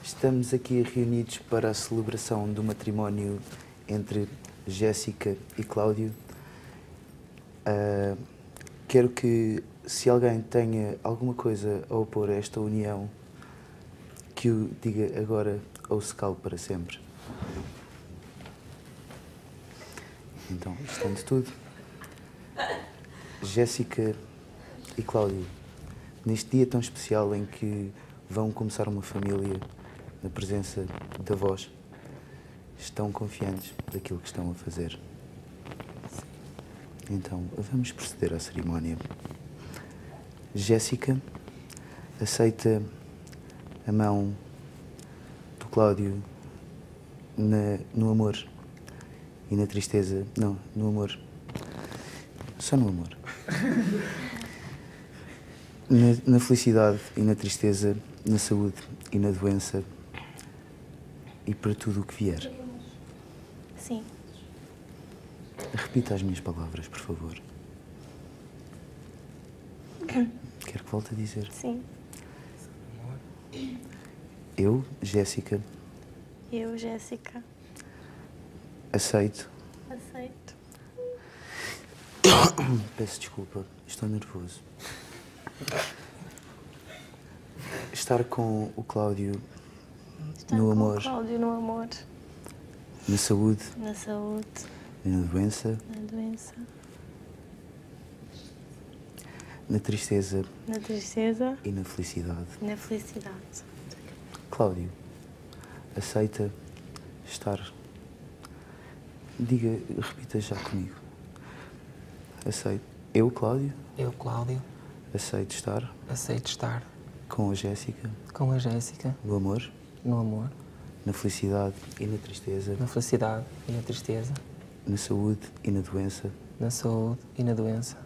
Estamos aqui reunidos para a celebração do matrimónio entre Jéssica e Cláudio. Quero que, se alguém tenha alguma coisa a opor a esta união, que o diga agora ou se cale para sempre. Então, estando tudo, Jéssica e Cláudio, neste dia tão especial em que vão começar uma família na presença da vós, estão confiantes daquilo que estão a fazer. Então, vamos proceder à cerimónia. Jéssica aceita a mão do Cláudio no amor e na tristeza. Não, no amor. Só no amor. Na felicidade e na tristeza, na saúde e na doença e para tudo o que vier. Sim. Repita as minhas palavras, por favor. Quero que volte a dizer. Sim. Eu, Jéssica, Eu, Jéssica, aceito. aceito Peço desculpa, estou nervoso. Estar com o Cláudio estar no com amor, o Cláudio no amor, na saúde na saúde, e na doença, na doença, na tristeza na tristeza e na felicidade. e na felicidade. Cláudio, aceita estar... Diga, repita já comigo. Aceito. Eu, Cláudio, Eu, Cláudio, aceito estar aceito estar com a Jéssica com a Jéssica no amor, no amor, na felicidade e na tristeza, na felicidade e na tristeza, na saúde e na doença. na saúde e na doença.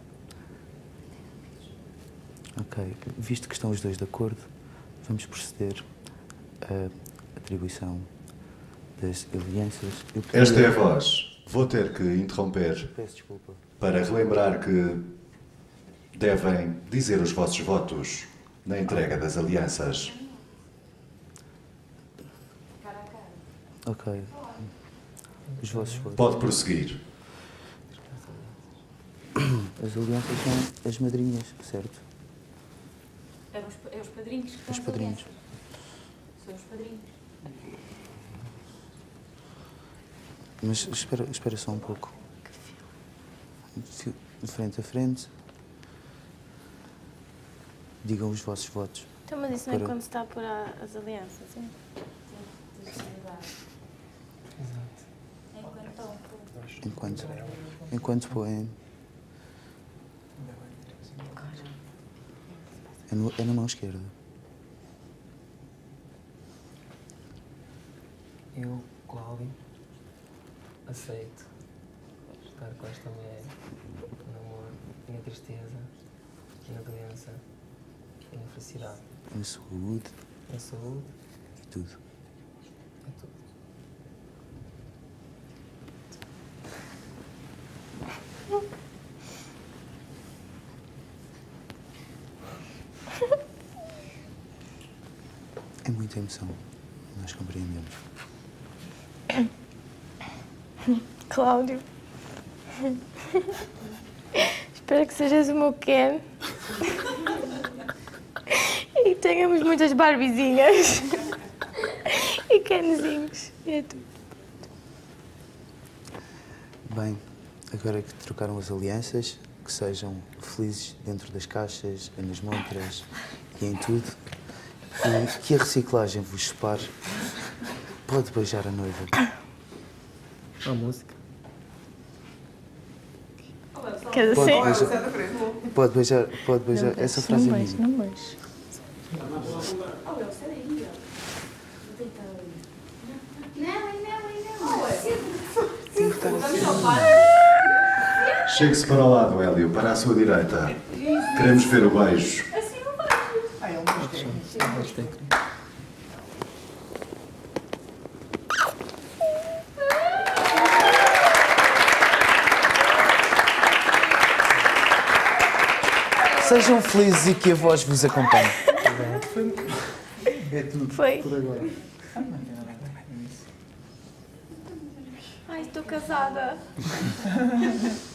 Ok, visto que estão os dois de acordo, vamos proceder à atribuição das alianças. Esta é a voz. Vou ter que interromper Peço desculpa. para relembrar que devem dizer os vossos votos na entrega das alianças. Ok. Os vossos votos. Pode prosseguir. As alianças são as madrinhas, certo? É os padrinhos que estão Os padrinhos. São os padrinhos. Mas espera só um pouco. De frente a frente. Digam os vossos votos. Então, mas isso não é Para- quando se está a pôr as alianças, sim? Enquanto põem. É na mão esquerda. Eu, Cláudio, aceito estar com esta mulher no amor e na tristeza e na doença e na felicidade, Na saúde na saúde e tudo. e tudo. É muita emoção. Nós compreendemos. Cláudio, espero que sejas o meu Ken e que tenhamos muitas Barbiezinhas e Kenzinhos. É tudo. Bem, agora que trocaram as alianças, que sejam felizes dentro das caixas, nas montras e em tudo. E que a reciclagem vos separe. Pode beijar a noiva. A música. Quer Pode dizer, beijar. Pode beijar. Essa frase é minha. não beijo. Chegue-se para o lado, Hélio, para a sua direita. Queremos ver o beijo. Sejam felizes e que a voz vos acompanhe. É tudo. Foi. Por agora. Ai, estou casada.